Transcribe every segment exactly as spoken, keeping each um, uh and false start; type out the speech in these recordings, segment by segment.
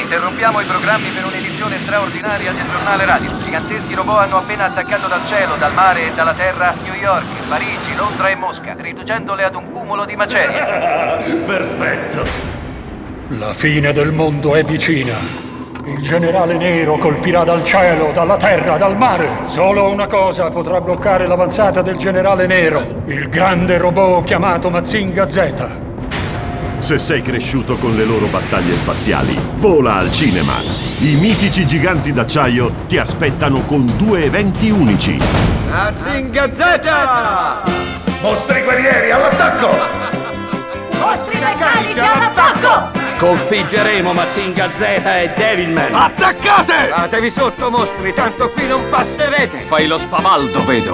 Interrompiamo i programmi per un'edizione straordinaria del giornale radio. Giganteschi robot hanno appena attaccato dal cielo, dal mare e dalla terra New York, Parigi, Londra e Mosca, riducendole ad un cumulo di macerie. Perfetto. La fine del mondo è vicina. Il generale nero colpirà dal cielo, dalla terra, dal mare. Solo una cosa potrà bloccare l'avanzata del generale nero: il grande robot chiamato Mazinga Z. Se sei cresciuto con le loro battaglie spaziali, vola al cinema. I mitici giganti d'acciaio ti aspettano con due eventi unici. Mazinga Z! Mostri guerrieri all'attacco! Mostri meccanici all'attacco! Sconfiggeremo Mazinga Z e Devilman! Attaccate! Datevi sotto, mostri, tanto qui non passerete! Fai lo spavaldo, vedo!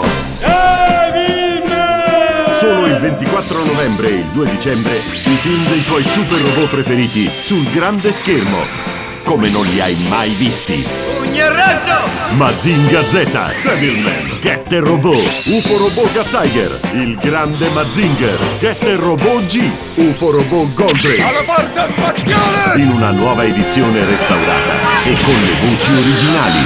Devilman! Solo il ventiquattro novembre e il due dicembre i film dei tuoi super robot preferiti sul grande schermo, come non li hai mai visti. Pugno e razzo! Mazinga Z, Devilman, Getter Robot, U F O Robot Cat Tiger, il grande Mazinger, Getter Robot G, U F O Robot Goldrake. Alla porta spaziale! In una nuova edizione restaurata e con le voci originali.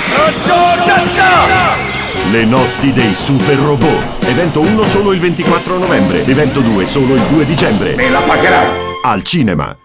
Le notti dei super robot. Evento uno solo il ventiquattro novembre, evento due solo il due dicembre. Me la pagherai! Al cinema.